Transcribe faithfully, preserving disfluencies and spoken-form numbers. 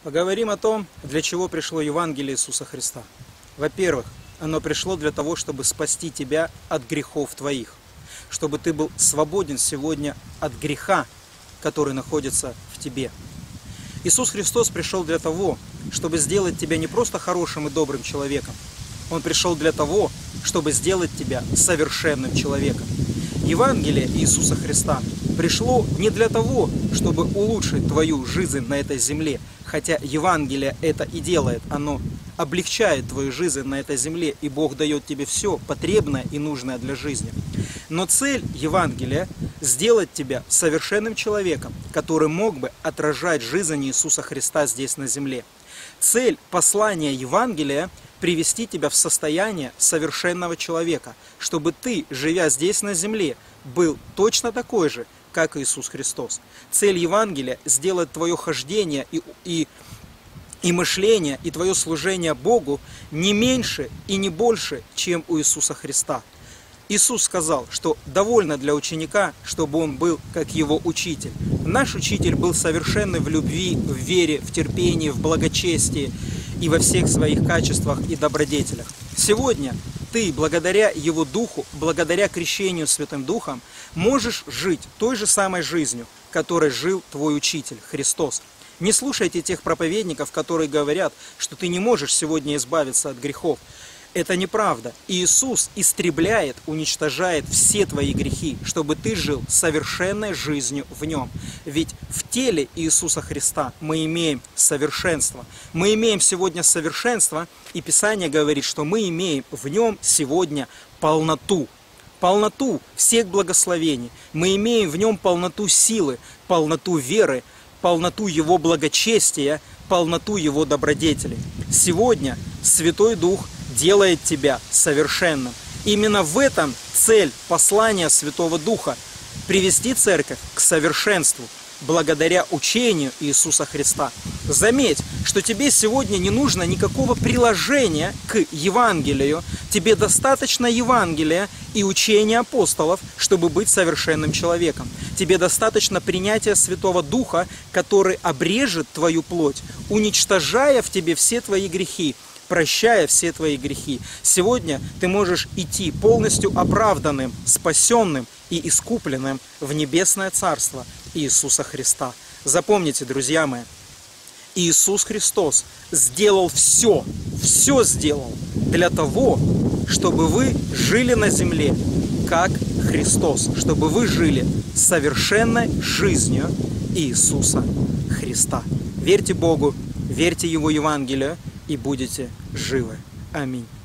Поговорим о том, для чего пришло Евангелие Иисуса Христа. Во-первых, оно пришло для того, чтобы спасти тебя от грехов твоих, чтобы ты был свободен сегодня от греха, который находится в тебе. Иисус Христос пришел для того, чтобы сделать тебя не просто хорошим и добрым человеком. Он пришел для того, чтобы сделать тебя совершенным человеком. Евангелие Иисуса Христа пришло не для того, чтобы улучшить твою жизнь на этой земле, хотя Евангелие это и делает, оно облегчает твою жизнь на этой земле, и Бог дает тебе все потребное и нужное для жизни. Но цель Евангелия – сделать тебя совершенным человеком, который мог бы отражать жизнь Иисуса Христа здесь на земле. Цель послания Евангелия – привести тебя в состояние совершенного человека, чтобы ты, живя здесь на земле, был точно такой же, как Иисус Христос. Цель Евангелия – сделать твое хождение и, и, и мышление, и твое служение Богу не меньше и не больше, чем у Иисуса Христа. Иисус сказал, что довольно для ученика, чтобы он был как его учитель. Наш учитель был совершенный в любви, в вере, в терпении, в благочестии и во всех своих качествах и добродетелях. Сегодня ты, благодаря Его Духу, благодаря крещению Святым Духом, можешь жить той же самой жизнью, которой жил твой учитель Христос. Не слушайте тех проповедников, которые говорят, что ты не можешь сегодня избавиться от грехов. Это неправда. Иисус истребляет, уничтожает все твои грехи, чтобы ты жил совершенной жизнью в Нем. Ведь в теле Иисуса Христа мы имеем совершенство. Мы имеем сегодня совершенство, и Писание говорит, что мы имеем в Нем сегодня полноту. Полноту всех благословений. Мы имеем в Нем полноту силы, полноту веры, полноту Его благочестия, полноту Его добродетелей. Сегодня Святой Дух делает тебя совершенным. Именно в этом цель послания Святого Духа – привести церковь к совершенству благодаря учению Иисуса Христа. Заметь, что тебе сегодня не нужно никакого приложения к Евангелию. Тебе достаточно Евангелия и учения апостолов, чтобы быть совершенным человеком. Тебе достаточно принятия Святого Духа, который обрежет твою плоть, уничтожая в тебе все твои грехи, прощая все твои грехи. Сегодня ты можешь идти полностью оправданным, спасенным и искупленным в небесное Царство Иисуса Христа. Запомните, друзья мои, Иисус Христос сделал все, все сделал для того, чтобы вы жили на земле, как Христос, чтобы вы жили совершенной жизнью Иисуса Христа. Верьте Богу, верьте Его Евангелию, и будете живы. Аминь.